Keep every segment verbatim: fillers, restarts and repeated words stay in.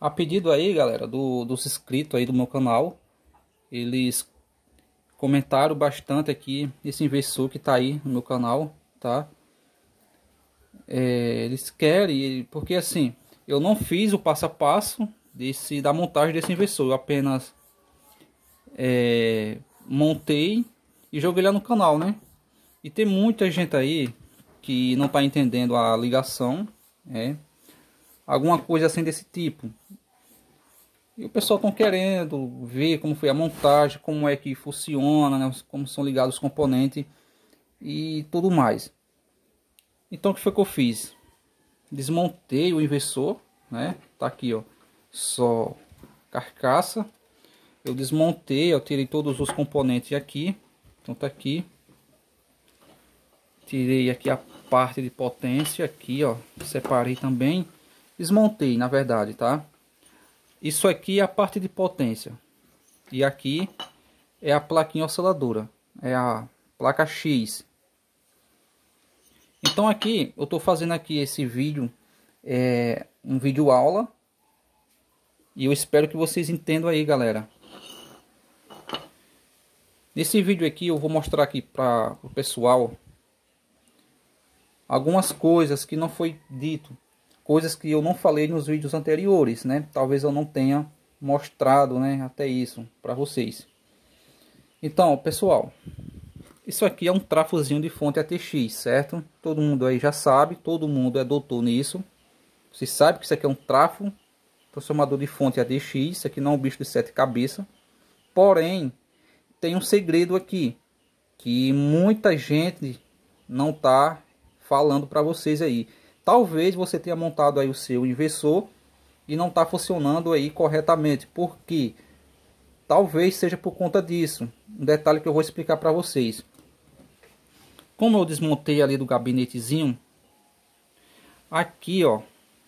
A pedido aí, galera, do, dos inscritos aí do meu canal, eles comentaram bastante aqui esse inversor que tá aí no meu canal, tá? É, eles querem, porque assim, eu não fiz o passo a passo desse, da montagem desse inversor, eu apenas é, montei e joguei lá no canal, né? E tem muita gente aí que não tá entendendo a ligação, né? Alguma coisa assim desse tipo. E o pessoal estão querendo ver como foi a montagem, como é que funciona, né? Como são ligados os componentes e tudo mais. Então o que foi que eu fiz? Desmontei o inversor, né? Tá aqui, ó, só carcaça. Eu desmontei, eu tirei todos os componentes aqui. Então tá aqui. Tirei aqui a parte de potência aqui, ó. Separei também. Desmontei, na verdade, tá? Isso aqui é a parte de potência. E aqui é a plaquinha osciladora. É a placa X. Então aqui eu estou fazendo aqui esse vídeo. É um vídeo aula. E eu espero que vocês entendam aí, galera. Nesse vídeo aqui eu vou mostrar aqui para o pessoal algumas coisas que não foi dito. Coisas que eu não falei nos vídeos anteriores, né? Talvez eu não tenha mostrado, né, até isso para vocês. Então, pessoal, isso aqui é um trafozinho de fonte A T X, certo? Todo mundo aí já sabe, todo mundo é doutor nisso. Você sabe que isso aqui é um trafo transformador de fonte A T X, isso aqui não é um bicho de sete cabeças. Porém, tem um segredo aqui que muita gente não tá falando para vocês aí. Talvez você tenha montado aí o seu inversor e não está funcionando aí corretamente. Por quê? Talvez seja por conta disso. Um detalhe que eu vou explicar para vocês. Como eu desmontei ali do gabinetezinho, aqui, ó,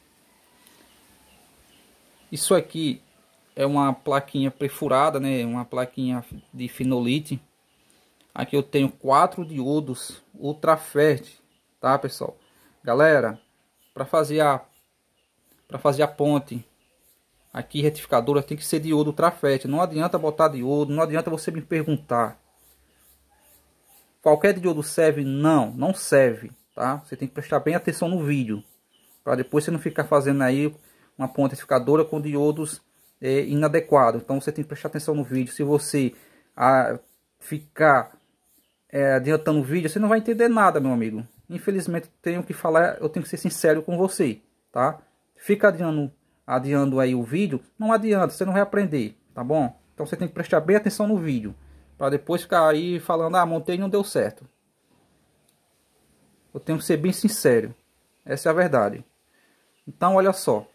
isso aqui é uma plaquinha perfurada, né? Uma plaquinha de fenolite. Aqui eu tenho quatro diodos ultrafert, tá, pessoal? Galera, para fazer a para fazer a ponte aqui retificadora tem que ser diodo ultrafert. Não adianta botar diodo, não adianta você me perguntar qualquer diodo serve. Não, não serve, tá? Você tem que prestar bem atenção no vídeo para depois você não ficar fazendo aí uma ponte retificadora com diodos é, inadequados. Então você tem que prestar atenção no vídeo. Se você a, ficar é, adiantando o vídeo, você não vai entender nada, meu amigo. Infelizmente tenho que falar, eu tenho que ser sincero com você, tá? Fica adiando, adiando aí o vídeo, não adianta, você não vai aprender, tá bom? Então você tem que prestar bem atenção no vídeo, para depois ficar aí falando, ah, montei e não deu certo. Eu tenho que ser bem sincero, essa é a verdade. Então olha só,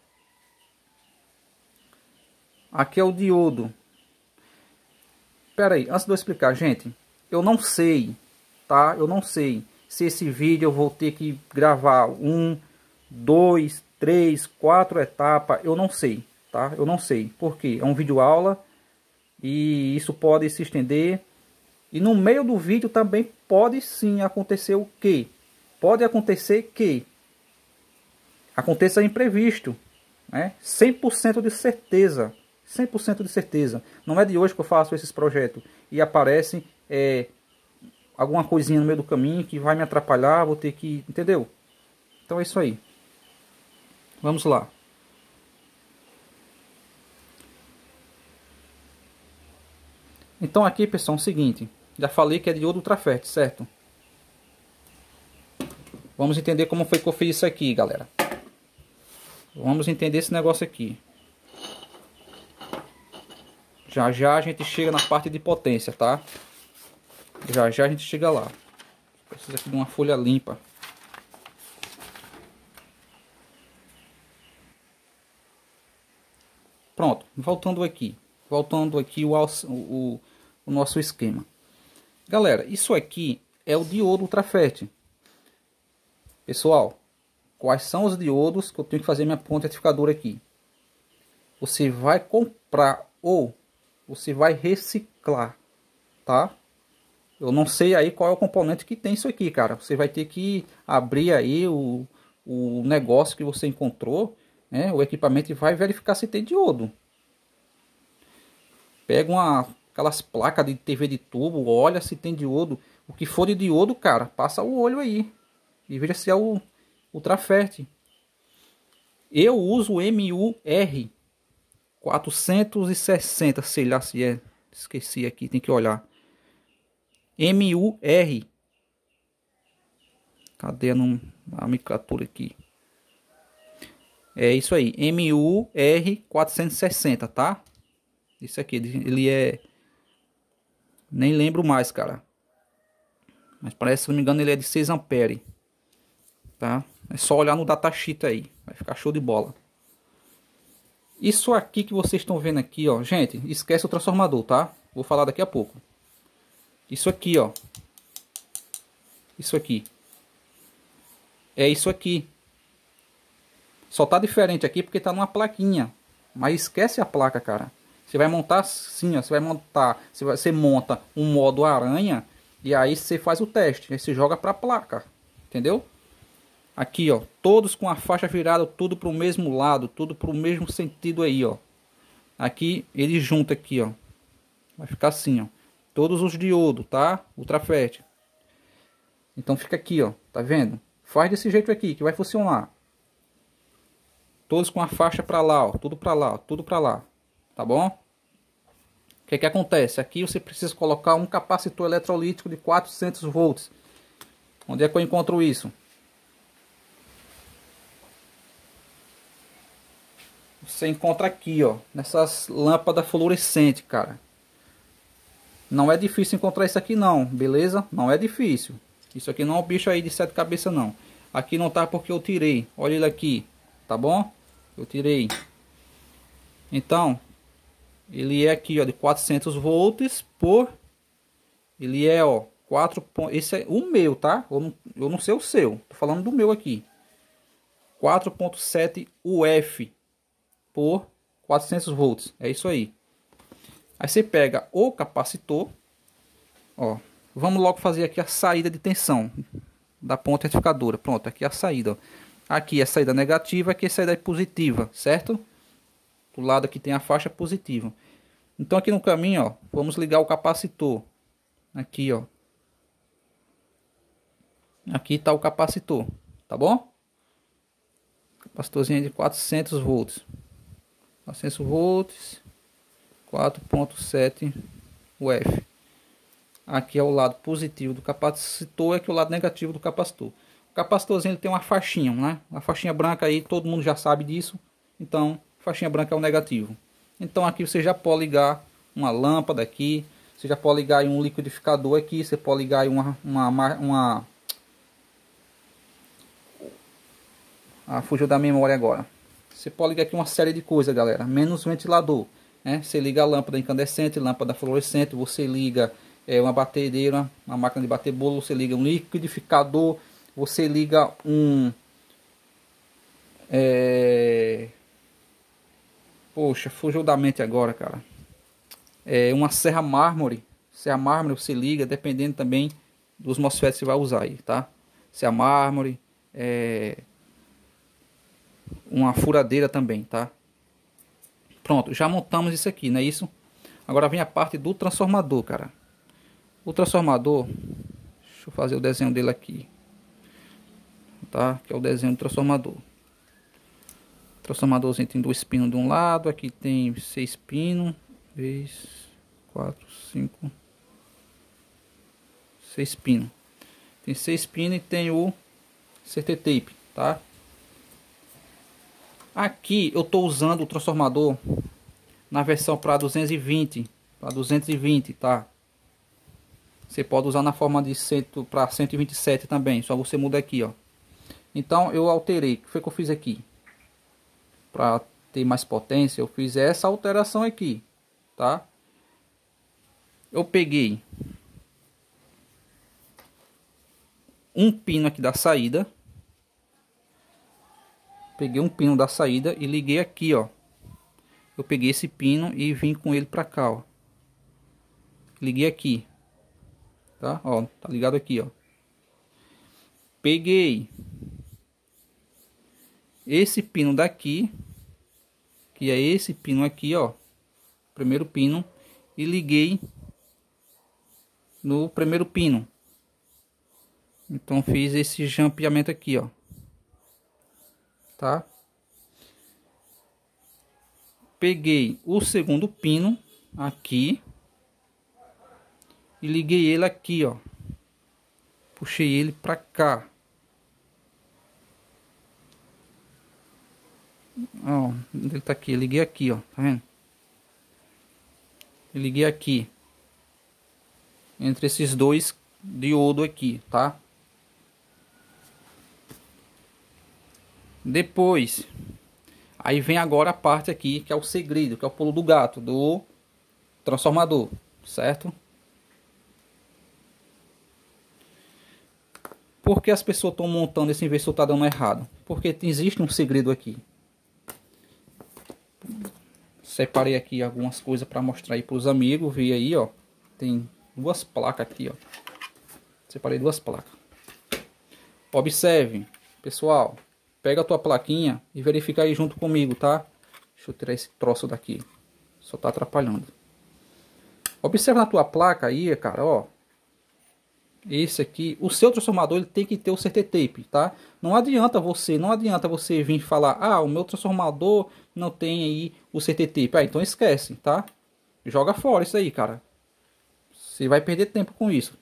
aqui é o diodo. Pera aí, antes de eu explicar, gente, eu não sei, tá? Eu não sei se esse vídeo eu vou ter que gravar um, dois, três, quatro etapas, eu não sei, tá? Eu não sei, porque é um vídeo aula e isso pode se estender. E no meio do vídeo também pode sim acontecer o quê? Pode acontecer que aconteça imprevisto, né? cem por cento de certeza, cem por cento de certeza. Não é de hoje que eu faço esses projetos e aparece é, alguma coisinha no meio do caminho que vai me atrapalhar, vou ter que, entendeu? Então é isso aí. Vamos lá. Então aqui, pessoal, é o seguinte, já falei que é diodo ultrafert, certo? Vamos entender como foi que eu fiz isso aqui, galera. Vamos entender esse negócio aqui. Já já a gente chega na parte de potência, tá? Já já a gente chega lá. Precisa aqui de uma folha limpa. Pronto, voltando aqui. Voltando aqui o, o, o nosso esquema. Galera, isso aqui é o diodo ultrafert. Pessoal, quais são os diodos que eu tenho que fazer minha ponte retificadora aqui? Você vai comprar ou você vai reciclar, tá? Eu não sei aí qual é o componente que tem isso aqui, cara. Você vai ter que abrir aí o, o negócio que você encontrou, né, o equipamento e vai verificar se tem diodo. Pega uma, aquelas placas de T V de tubo, olha se tem diodo. O que for de diodo, cara, passa o olho aí e veja se é o ultrafert. Eu uso o M U R quatrocentos e sessenta, sei lá se é, esqueci aqui, tem que olhar. M U R, cadê a nomenclatura aqui? É isso aí, M U R quatrocentos e sessenta, tá? Isso aqui, ele é... nem lembro mais, cara. Mas parece, se não me engano, ele é de seis amperes. Tá? É só olhar no datasheet aí. Vai ficar show de bola. Isso aqui que vocês estão vendo aqui, ó. Gente, esquece o transformador, tá? Vou falar daqui a pouco. Isso aqui, ó. Isso aqui. É isso aqui. Só tá diferente aqui porque tá numa plaquinha. Mas esquece a placa, cara. Você vai montar assim, ó. Você vai montar... Você, vai, você monta um modo aranha... E aí você faz o teste, aí você joga para a placa, entendeu? Aqui, ó, todos com a faixa virada, tudo para o mesmo lado, tudo para o mesmo sentido aí, ó. Aqui ele junta aqui, ó. Vai ficar assim, ó. Todos os diodos, tá? Ultrafert. Então fica aqui, ó, tá vendo? Faz desse jeito aqui que vai funcionar. Todos com a faixa para lá, ó, tudo para lá, ó, tudo para lá, tá bom? O que que acontece? Aqui você precisa colocar um capacitor eletrolítico de quatrocentos volts. Onde é que eu encontro isso? Você encontra aqui, ó, nessas lâmpadas fluorescentes, cara. Não é difícil encontrar isso aqui não, beleza? Não é difícil. Isso aqui não é um bicho aí de sete cabeças não. Aqui não tá porque eu tirei. Olha ele aqui, tá bom? Eu tirei. Então... ele é aqui, ó, de quatrocentos volts por... ele é, ó, quatro... esse é o meu, tá? Eu não, eu não sei o seu. Tô falando do meu aqui. quatro ponto sete U F por quatrocentos volts. É isso aí. Aí você pega o capacitor. Ó, vamos logo fazer aqui a saída de tensão da ponta retificadora. Pronto, aqui é a saída, ó. Aqui é a saída negativa, aqui é a saída positiva, certo? Do lado aqui tem a faixa positiva. Então aqui no caminho, ó, vamos ligar o capacitor. Aqui, ó. Aqui está o capacitor, tá bom? Capacitorzinho de quatrocentos volts. quatrocentos volts, quatro ponto sete U F. Aqui é o lado positivo do capacitor, aqui é o lado negativo do capacitor. O capacitorzinho ele tem uma faixinha, né? Uma faixinha branca aí, todo mundo já sabe disso. Então, faixinha branca é o negativo. Então aqui você já pode ligar uma lâmpada aqui, você já pode ligar em um liquidificador aqui, você pode ligar em uma uma, uma... Ah, fugiu da memória agora. Você pode ligar aqui uma série de coisas, galera, menos ventilador, né? Você liga a lâmpada incandescente, lâmpada fluorescente, você liga é, uma batedeira, uma máquina de bater bolo, você liga um liquidificador, você liga um é... Poxa, fugiu da mente agora, cara. É uma serra mármore. Serra mármore você liga, dependendo também dos MOSFETs que você vai usar aí, tá? Serra mármore, é... uma furadeira também, tá? Pronto, já montamos isso aqui, não é isso? Agora vem a parte do transformador, cara. O transformador, deixa eu fazer o desenho dele aqui, tá? Que é o desenho do transformador. O transformadorzinho tem dois pinos de um lado, aqui tem seis pinos, três, quatro, cinco, seis pinos. Tem seis pinos e tem o C T tape, tá? Aqui eu estou usando o transformador na versão para duzentos e vinte, para duzentos e vinte, tá? Você pode usar na forma de cento para cento e vinte e sete também, só você muda aqui, ó. Então eu alterei, o que foi que eu fiz aqui? Para ter mais potência, eu fiz essa alteração aqui, tá? Eu peguei um pino aqui da saída, peguei um pino da saída e liguei aqui, ó. Eu peguei esse pino e vim com ele para cá, ó. Liguei aqui, tá? Ó, tá ligado aqui, ó. Peguei esse pino daqui, que é esse pino aqui, ó, primeiro pino, e liguei no primeiro pino. Então fiz esse jampeamento aqui, ó, tá? Peguei o segundo pino aqui e liguei ele aqui, ó. Puxei ele pra cá. Ó, ele tá aqui, eu liguei aqui, ó, tá vendo? Eu liguei aqui entre esses dois diodos aqui, tá? Depois, aí vem agora a parte aqui que é o segredo, que é o pulo do gato do transformador, certo? Por que as pessoas estão montando esse inversor tá dando errado? Porque existe um segredo aqui. Separei aqui algumas coisas para mostrar aí para os amigos. Vi aí, ó, tem duas placas aqui, ó. Separei duas placas. Observe, pessoal. Pega a tua plaquinha e verifica aí junto comigo, tá? Deixa eu tirar esse troço daqui. Só tá atrapalhando. Observa na tua placa aí, cara, ó. Esse aqui, o seu transformador ele tem que ter o C T tape, tá? Não adianta você, não adianta você vir falar, ah, o meu transformador não tem aí o C T tape. Ah, então esquece, tá? Joga fora isso aí, cara. Você vai perder tempo com isso.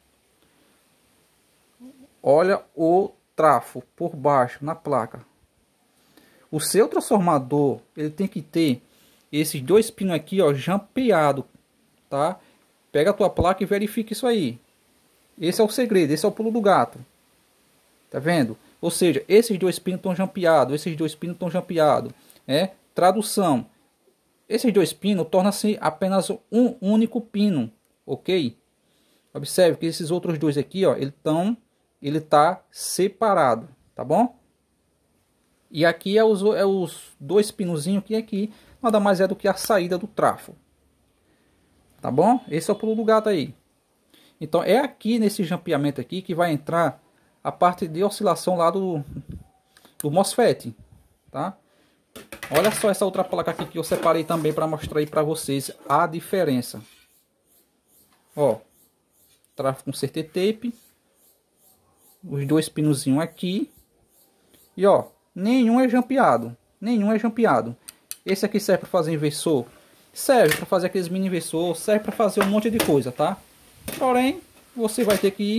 Olha o trafo por baixo na placa. O seu transformador ele tem que ter esses dois pinos aqui, ó, jampeado, tá? Pega a tua placa e verifica isso aí. Esse é o segredo, esse é o pulo do gato. Tá vendo? Ou seja, esses dois pinos estão jampeados, esses dois pinos estão jampeados. É? Tradução. Esses dois pinos tornam-se apenas um único pino, ok? Observe que esses outros dois aqui, ó, ele estão, ele tá separado, tá bom? E aqui é os, é os dois pinozinhos que aqui nada mais é do que a saída do trafo. Tá bom? Esse é o pulo do gato aí. Então é aqui nesse jampeamento aqui que vai entrar a parte de oscilação lá do, do MOSFET, tá? Olha só essa outra placa aqui que eu separei também para mostrar aí para vocês a diferença. Ó, trafo com C T tape, os dois pinozinhos aqui e ó, nenhum é jampeado, nenhum é jampeado. Esse aqui serve para fazer inversor, serve para fazer aqueles mini inversor, serve para fazer um monte de coisa, tá? Porém, você vai ter que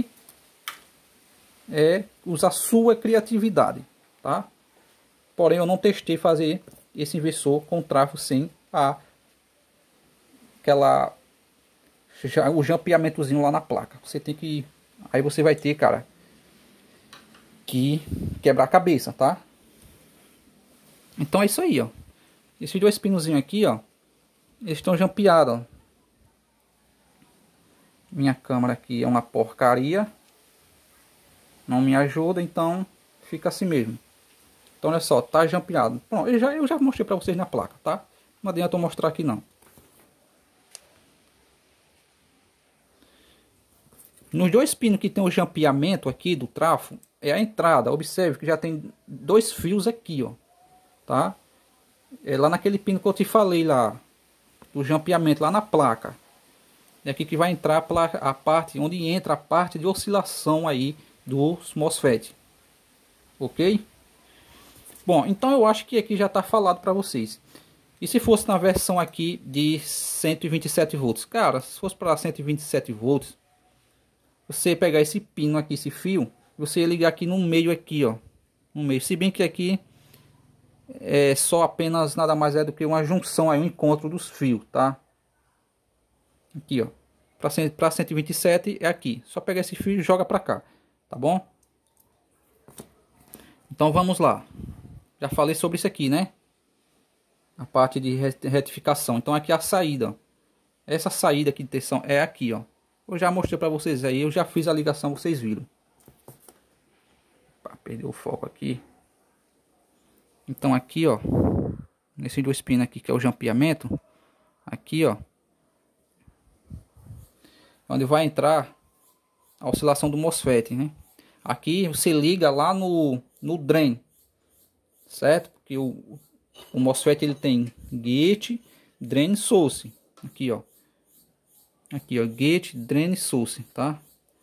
é, usar sua criatividade, tá? Porém, eu não testei fazer esse inversor com trafo sem a aquela já, o jampeamentozinho lá na placa. Você tem que, aí você vai ter, cara, que quebrar a cabeça, tá? Então é isso aí, ó. Esses dois pinozinhos aqui, ó, eles estão jampeados, ó. Minha câmera aqui é uma porcaria, não me ajuda, então fica assim mesmo. Então olha só, tá jampeado. Bom, eu já, eu já mostrei para vocês na placa, tá? Não adianta eu mostrar aqui não. Nos dois pinos que tem o jampeamento aqui do trafo, é a entrada. Observe que já tem dois fios aqui, ó. Tá? É lá naquele pino que eu te falei lá, do jampeamento lá na placa. É aqui que vai entrar a parte onde entra a parte de oscilação aí dos MOSFET, ok? Bom, então eu acho que aqui já está falado para vocês. E se fosse na versão aqui de cento e vinte e sete volts, cara, se fosse para cento e vinte e sete volts, você pegar esse pino aqui, esse fio, você ia ligar aqui no meio aqui, ó, no meio. Se bem que aqui é só apenas nada mais é do que uma junção aí, um encontro dos fios, tá? Aqui, ó, para cento e vinte e sete é aqui. Só pegar esse fio e joga para cá, tá bom? Então vamos lá. Já falei sobre isso aqui, né? A parte de retificação. Então aqui é a saída, ó. Essa saída aqui de tensão é aqui, ó. Eu já mostrei para vocês aí, eu já fiz a ligação, vocês viram. Pá, perdeu o foco aqui. Então aqui, ó, nesses dois pinos aqui que é o jampeamento, aqui, ó, onde vai entrar a oscilação do MOSFET, né? Aqui você liga lá no, no drain, certo? Porque o, o MOSFET ele tem gate, drain, source. Aqui, ó. Aqui, ó, gate, drain, source, tá?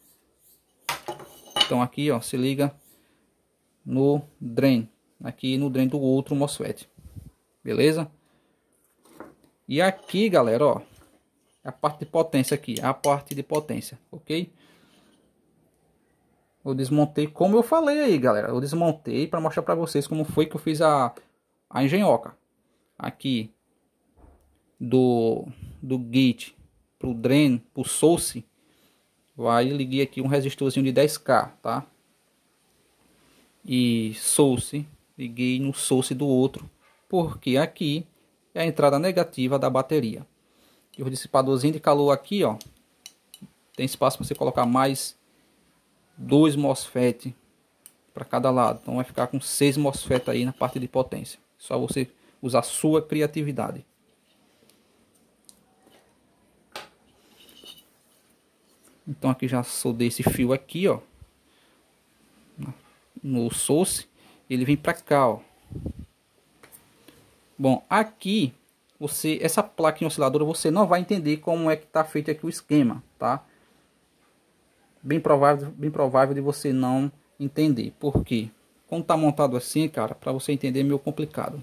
Então aqui, ó, se liga no drain, aqui no drain do outro MOSFET. Beleza? E aqui, galera, ó, a parte de potência aqui, a parte de potência, ok? Eu desmontei como eu falei aí, galera. Eu desmontei para mostrar para vocês como foi que eu fiz a, a engenhoca. Aqui do, do gate pro drain, pro source, vai liguei aqui um resistorzinho de dez K, tá? E source, liguei no source do outro, porque aqui é a entrada negativa da bateria. E o dissipadorzinho de calor aqui, ó, tem espaço para você colocar mais dois MOSFET para cada lado. Então vai ficar com seis MOSFET aí na parte de potência. Só você usar a sua criatividade. Então aqui já soldei esse fio aqui, ó, no source. Ele vem para cá, ó. Bom, aqui você, essa placa osciladora, você não vai entender como é que tá feito aqui o esquema, tá? Bem provável, bem provável de você não entender. Por quê? Quando tá montado assim, cara, para você entender é meio complicado.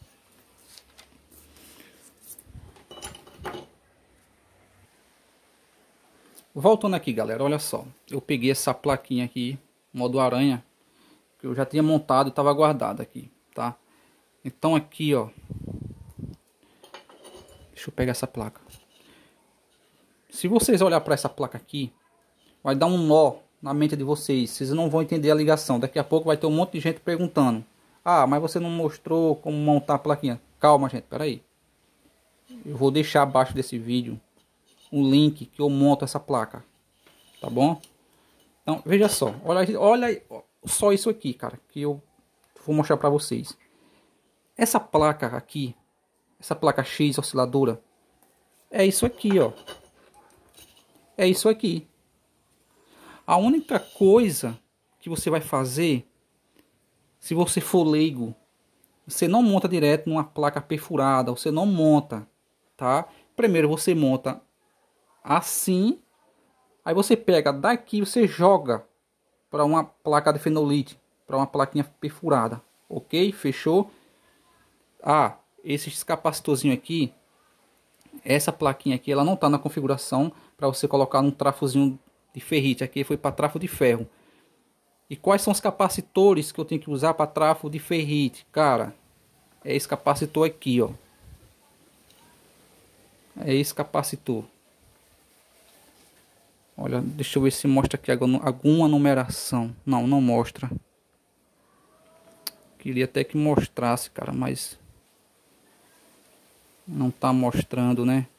Voltando aqui, galera, olha só. Eu peguei essa plaquinha aqui, modo aranha, que eu já tinha montado e estava guardado aqui, tá? Então aqui, ó. Deixa eu pegar essa placa. Se vocês olhar para essa placa aqui, vai dar um nó na mente de vocês. Vocês não vão entender a ligação. Daqui a pouco vai ter um monte de gente perguntando: ah, mas você não mostrou como montar a plaquinha. Calma, gente, peraí. Eu vou deixar abaixo desse vídeo um link que eu monto essa placa, tá bom? Então veja só, olha, olha só isso aqui, cara, que eu vou mostrar para vocês. Essa placa aqui, essa placa X osciladora, é isso aqui, ó. É isso aqui. A única coisa que você vai fazer, se você for leigo, você não monta direto numa placa perfurada, você não monta, tá? Primeiro você monta assim, aí você pega daqui, você joga para uma placa de fenolite, para uma plaquinha perfurada, ok? Fechou? Ah, esse capacitorzinho aqui, essa plaquinha aqui, ela não está na configuração para você colocar um trafozinho de ferrite. Aqui foi para trafo de ferro. E quais são os capacitores que eu tenho que usar para trafo de ferrite? Cara, é esse capacitor aqui, ó. É esse capacitor. Olha, deixa eu ver se mostra aqui alguma numeração. Não, não mostra. Queria até que mostrasse, cara, mas não tá mostrando, né?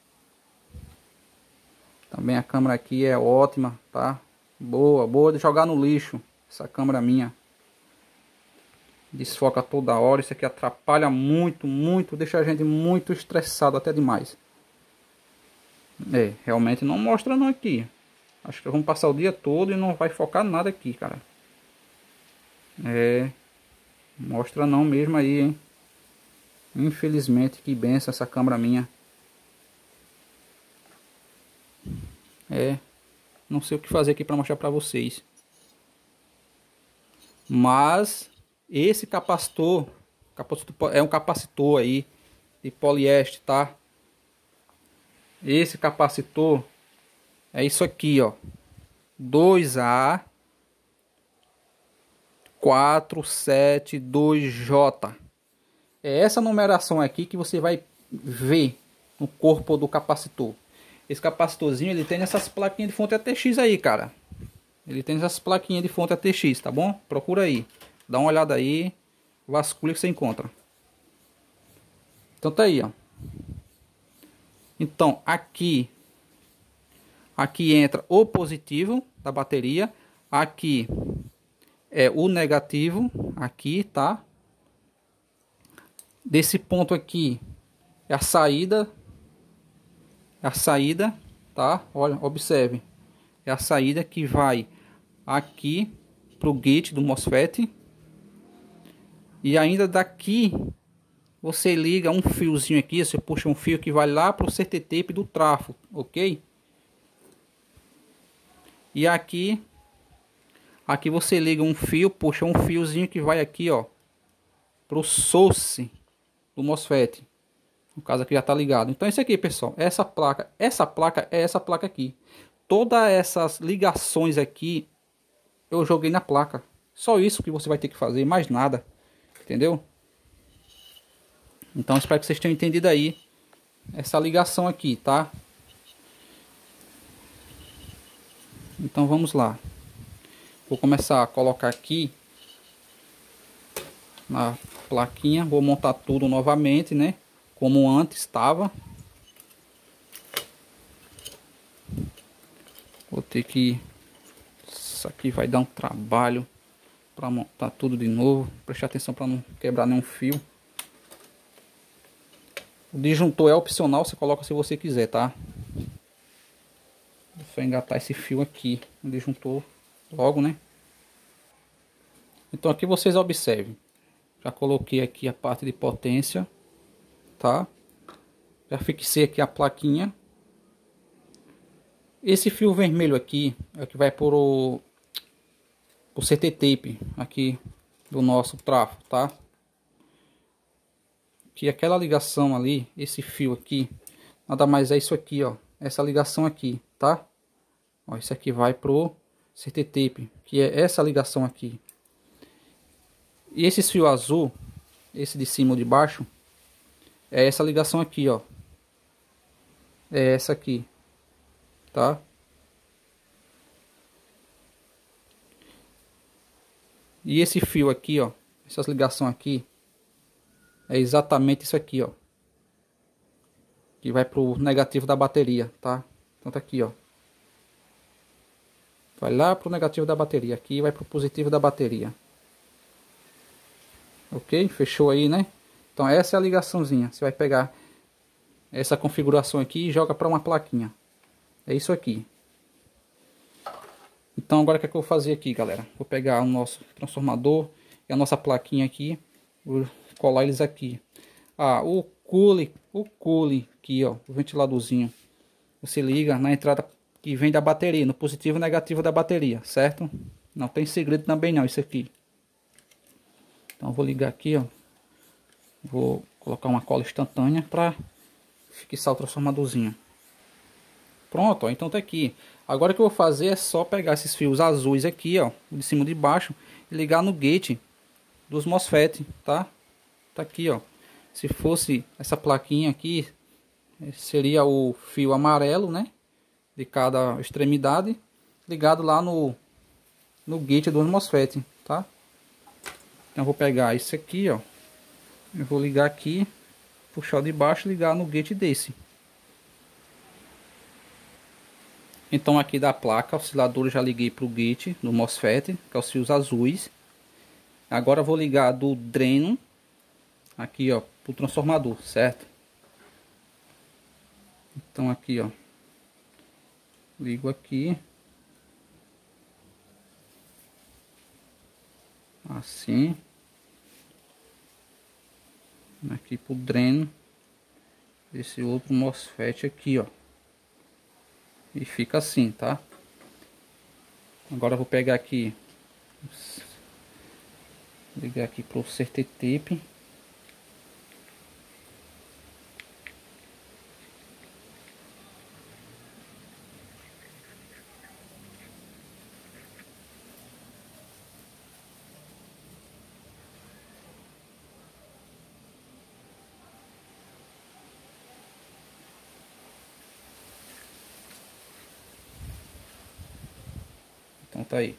Também a câmera aqui é ótima, tá? Boa, boa de jogar no lixo. Essa câmera minha. Desfoca toda hora. Isso aqui atrapalha muito, muito. Deixa a gente muito estressado, até demais. É, realmente não mostra não aqui. Acho que vamos passar o dia todo e não vai focar nada aqui, cara. É. Mostra não mesmo aí, hein. Infelizmente, que benção essa câmera minha. É. Não sei o que fazer aqui para mostrar para vocês. Mas esse capacitor, capacitor é um capacitor aí de poliéster, tá? Esse capacitor é isso aqui, ó. dois A quatrocentos e setenta e dois J. É essa numeração aqui que você vai ver no corpo do capacitor. Esse capacitorzinho, ele tem essas plaquinhas de fonte A T X aí, cara. Ele tem essas plaquinhas de fonte A T X, tá bom? Procura aí. Dá uma olhada aí. Vasculha que você encontra. Então tá aí, ó. Então aqui. Aqui entra o positivo da bateria. Aqui é o negativo. Aqui, tá? Desse ponto aqui é a saída. É a saída, tá? Olha, observe. É a saída que vai aqui pro gate do MOSFET. E ainda daqui você liga um fiozinho aqui, você puxa um fio que vai lá para o C T tape do trafo, ok? E aqui, aqui você liga um fio, puxa um fiozinho que vai aqui, ó, pro source do MOSFET. No caso aqui já tá ligado. Então isso aqui, pessoal, essa placa, essa placa é essa placa aqui. Todas essas ligações aqui eu joguei na placa. Só isso que você vai ter que fazer, mais nada. Entendeu? Então espero que vocês tenham entendido aí essa ligação aqui, tá? Então vamos lá. Vou começar a colocar aqui na plaquinha. Vou montar tudo novamente, né? Como antes estava. Vou ter que... Isso aqui vai dar um trabalho para montar tudo de novo. Prestar atenção para não quebrar nenhum fio. O disjuntor é opcional, você coloca se você quiser, tá? Vou só engatar esse fio aqui no disjuntor logo, né? Então aqui vocês observem. Já coloquei aqui a parte de potência, tá? Já fixei aqui a plaquinha. Esse fio vermelho aqui é o que vai por o, o C T tape aqui do nosso trafo, tá? Que aquela ligação ali, esse fio aqui, nada mais é isso aqui, ó. Essa ligação aqui, tá? Ó, isso aqui vai pro C T tape, que é essa ligação aqui. E esse fio azul, esse de cima ou de baixo, é essa ligação aqui, ó. É essa aqui, tá? E esse fio aqui, ó, essas ligações aqui, é exatamente isso aqui, ó. Que vai pro negativo da bateria, tá? Então tá aqui, ó. Vai lá pro negativo da bateria, aqui vai pro positivo da bateria. Ok? Fechou aí, né? Então essa é a ligaçãozinha. Você vai pegar essa configuração aqui e joga para uma plaquinha. É isso aqui. Então agora o que é que eu vou fazer aqui, galera? Vou pegar o nosso transformador e a nossa plaquinha aqui. Vou colar eles aqui. Ah, o cooler, o cooler aqui, ó, o ventiladorzinho. Você liga na entrada que vem da bateria, no positivo e negativo da bateria, certo? Não tem segredo também não isso aqui. Então vou ligar aqui, ó. Vou colocar uma cola instantânea para fixar o transformadorzinho. Pronto, ó, então tá aqui. Agora o que eu vou fazer é só pegar esses fios azuis aqui, ó, de cima e de baixo, e ligar no gate dos MOSFET, tá? Tá aqui, ó. Se fosse essa plaquinha aqui, seria o fio amarelo, né? De cada extremidade, ligado lá no no gate dos MOSFET, tá? Então eu vou pegar isso aqui, ó. Eu vou ligar aqui, puxar de baixo e ligar no gate desse. Então aqui da placa, oscilador, já liguei para o gate do MOSFET, que é os fios azuis. Agora eu vou ligar do dreno aqui, ó, pro transformador, certo? Então aqui, ó, ligo aqui, assim, aqui pro dreno esse outro MOSFET aqui, ó, e fica assim, tá? Agora eu vou pegar aqui, ligar aqui pro C T tape. Então tá aí.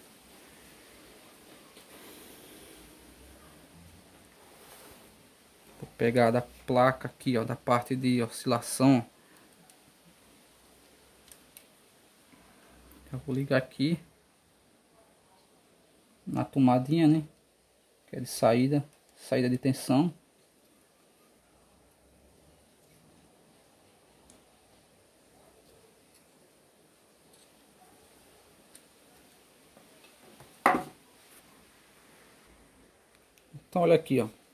Vou pegar da placa aqui, ó, da parte de oscilação. Eu vou ligar aqui na tomadinha, né? Que é de saída, saída de tensão. Então olha aqui, ó.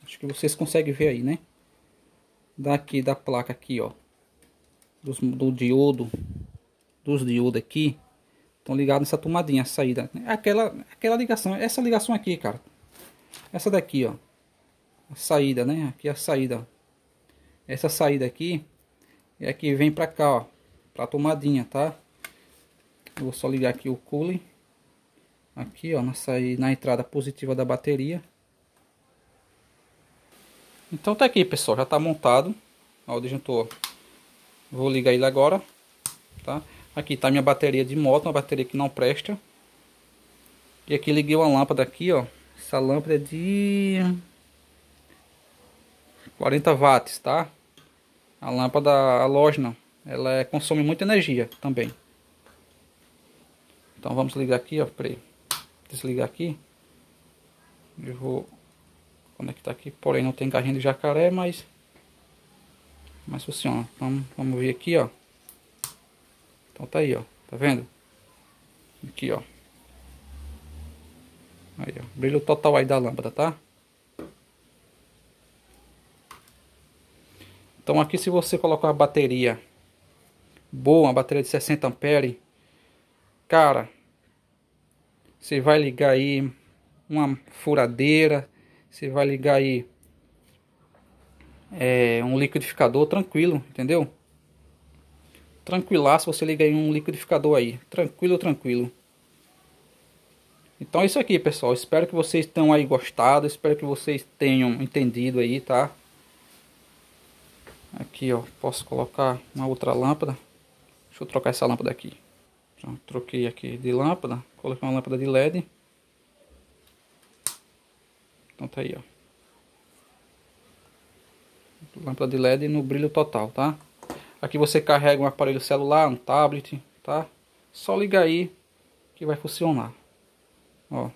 Acho que vocês conseguem ver aí, né? Daqui da placa aqui, ó, dos, do diodo, dos diodos aqui, estão ligados nessa tomadinha, a saída. Aquela, aquela ligação, essa ligação aqui, cara. Essa daqui, ó, a saída, né? Aqui a saída. Essa saída aqui é a que vem pra cá, ó, pra tomadinha, tá? Eu vou só ligar aqui o cooler. Aqui, ó, na saída, na entrada positiva da bateria. Então tá aqui, pessoal, já tá montado. Ó, o disjuntor. Vou ligar ele agora, tá? Aqui tá minha bateria de moto, uma bateria que não presta. E aqui liguei uma lâmpada aqui, ó. Essa lâmpada é de quarenta watts, tá? A lâmpada halógena, ela é, consome muita energia também. Então vamos ligar aqui, ó, peraí. Desligar aqui. Eu vou conectar aqui, porém não tem garrinha de jacaré, mas mas funciona. Vamos, vamos ver aqui, ó. Então tá aí, ó, tá vendo? Aqui, ó. Aí, ó, brilho total aí da lâmpada, tá? Então aqui, se você colocar uma bateria boa, uma bateria de sessenta amperes, cara, você vai ligar aí uma furadeira, você vai ligar aí é, um liquidificador tranquilo, entendeu? Tranquilaço, você liga aí um liquidificador aí, tranquilo, tranquilo. Então é isso aqui, pessoal. Espero que vocês tenham aí gostado, espero que vocês tenham entendido aí, tá? Aqui, ó, posso colocar uma outra lâmpada. Deixa eu trocar essa lâmpada aqui. Pronto, troquei aqui de lâmpada, coloquei uma lâmpada de L E D. Então tá aí, ó. Lâmpada de L E D no brilho total, tá? Aqui você carrega um aparelho celular, um tablet, tá? Só ligar aí que vai funcionar. Ó.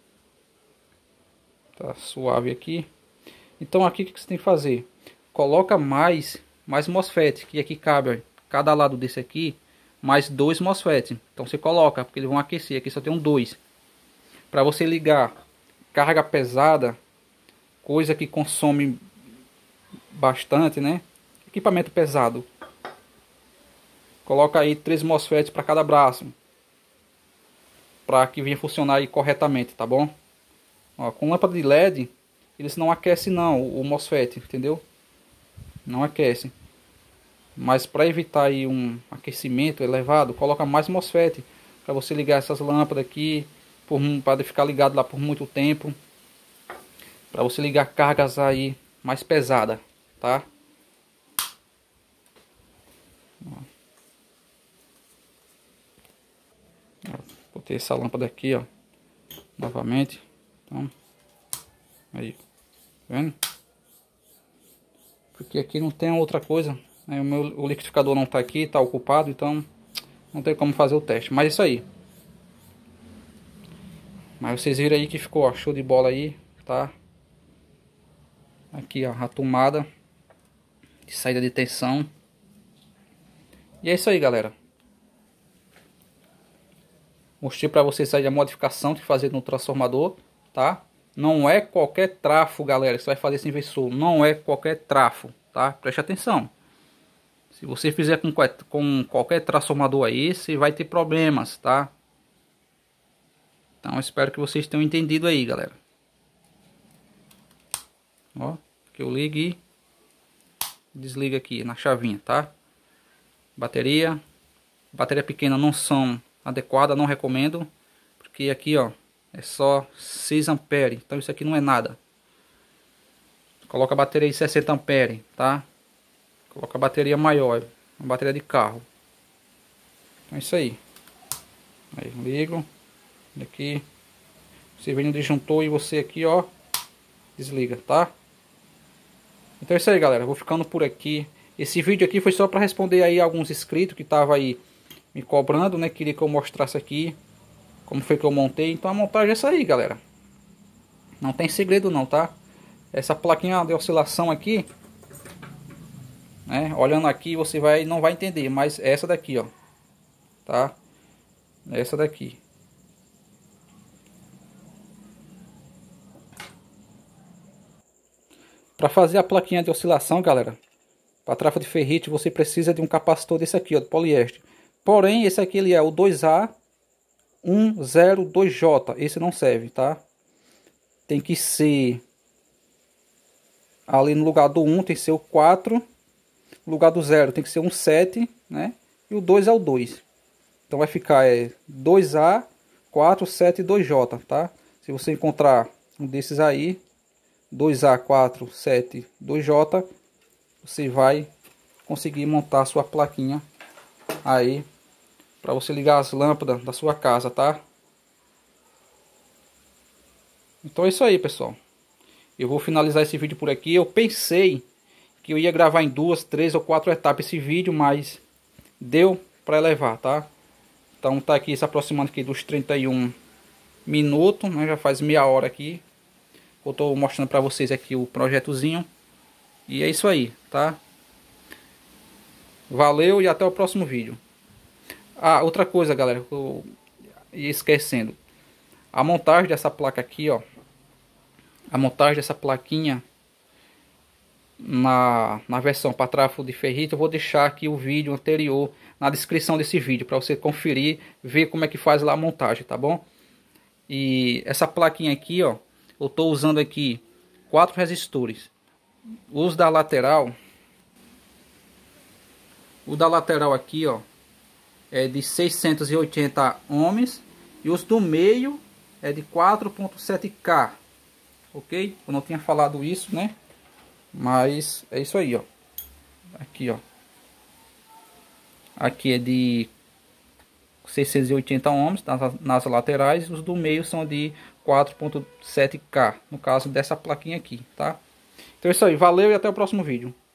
Tá suave aqui. Então aqui o que você tem que fazer? Coloca mais, mais MOSFET, que aqui cabe, ó, cada lado desse aqui, mais dois MOSFET. Então você coloca, porque eles vão aquecer. Aqui só tem um dois. Para você ligar carga pesada, coisa que consome bastante, né? Equipamento pesado. Coloca aí três MOSFETs para cada braço, para que venha funcionar aí corretamente, tá bom? Ó, com lâmpada de L E D, eles não aquecem não o MOSFET, entendeu? Não aquece. Mas para evitar aí um aquecimento elevado, coloca mais MOSFET para você ligar essas lâmpadas aqui, para ficar ligado lá por muito tempo, para você ligar cargas aí mais pesada, tá? Botei essa lâmpada aqui, ó, novamente. Então, aí, tá vendo? Porque aqui não tem outra coisa, né? O meu o liquidificador não tá aqui, tá ocupado, então não tem como fazer o teste. Mas isso aí. Mas vocês viram aí que ficou, ó, show de bola aí, tá? Aqui, ó, a tomada de saída de tensão. E é isso aí, galera. Mostrei para vocês aí a modificação que fazer no transformador, tá? Não é qualquer trafo, galera, que você vai fazer esse inversor. Não é qualquer trafo, tá? Preste atenção. Se você fizer com, com qualquer transformador aí, você vai ter problemas, tá? Então, espero que vocês tenham entendido aí, galera. Ó, que eu ligue e desliga aqui na chavinha, tá? Bateria. Bateria pequena não são adequadas, não recomendo. Porque aqui, ó, é só seis amperes. Então isso aqui não é nada. Coloca a bateria de sessenta amperes, tá? Coloca a bateria maior, uma bateria de carro. Então é isso aí. Aí ligo. Aqui. Você vem no disjuntor e você aqui, ó, desliga, tá? Então é isso aí, galera. Vou ficando por aqui. Esse vídeo aqui foi só para responder aí alguns inscritos que estavam aí me cobrando, né? Queria que eu mostrasse aqui como foi que eu montei. Então a montagem é essa aí, galera. Não tem segredo não, tá? Essa plaquinha de oscilação aqui, né? Olhando aqui você vai não vai entender, mas é essa daqui, ó, tá? Essa daqui. Para fazer a plaquinha de oscilação, galera, para tráfego de ferrite, você precisa de um capacitor desse aqui, ó, de poliéster. Porém, esse aqui ele é o dois A um zero dois J. Esse não serve, tá? Tem que ser ali no lugar do um tem que ser o quatro, no lugar do zero tem que ser um sete, né? E o dois é o dois. Então vai ficar é dois A quatro sete dois J, tá? Se você encontrar um desses aí, dois A quatro sete dois J, você vai conseguir montar a sua plaquinha aí para você ligar as lâmpadas da sua casa, tá? Então é isso aí, pessoal. Eu vou finalizar esse vídeo por aqui. Eu pensei que eu ia gravar em duas, três ou quatro etapas esse vídeo, mas deu para levar, tá? Então tá aqui se aproximando aqui dos trinta e um minutos, né? Já faz meia hora aqui. Eu tô mostrando para vocês aqui o projetozinho. E é isso aí, tá? Valeu e até o próximo vídeo. Ah, outra coisa, galera, que eu ia esquecendo. A montagem dessa placa aqui, ó. A montagem dessa plaquinha na, na versão para tráfego de ferrite, eu vou deixar aqui o vídeo anterior na descrição desse vídeo para você conferir, ver como é que faz lá a montagem, tá bom? E essa plaquinha aqui, ó, eu tô usando aqui quatro resistores. Os da lateral, o da lateral aqui, ó, é de seiscentos e oitenta ohms e os do meio é de quatro ponto sete K. Ok? Eu não tinha falado isso, né? Mas é isso aí, ó. Aqui, ó. Aqui é de seiscentos e oitenta ohms nas, nas laterais. Os do meio são de quatro ponto sete K. No caso dessa plaquinha aqui, tá? Então é isso aí. Valeu e até o próximo vídeo.